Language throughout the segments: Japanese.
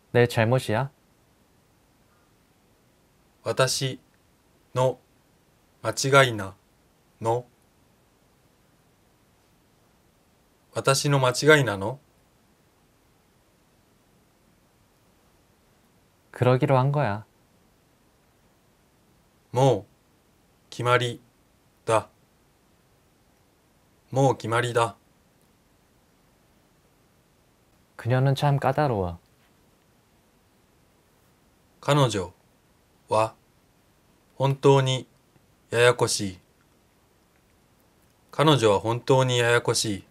내 잘못이야? 私の間違いなの私の間違いなの 그러기로 한 거야. もう決まりだ。もう決まりだ。 그녀는 참 까다로워. 彼女は本当にややこしい。彼女は本当にややこしい。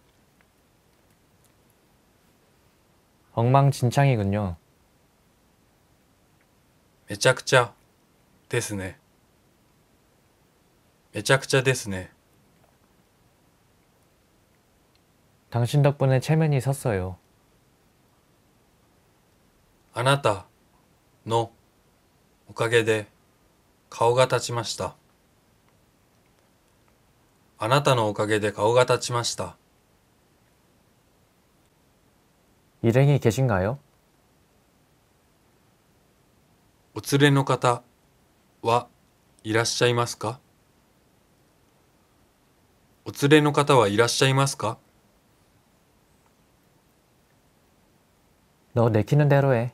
엉망진창이군요. めちゃくちゃですね。めちゃくちゃですね。 당신 덕분에 체면이 섰어요. あなたのおかげで顔が立ちました。あなたのおかげで顔が立ちました。 일행이 계신가요? お連れの方はいらっしゃいますか？お連れの方はいらっしゃいますか？ 너 내키는 대로 해.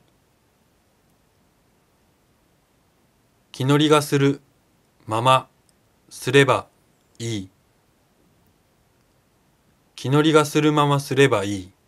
気乗りがするまますればいい。気乗りがするまますればいい。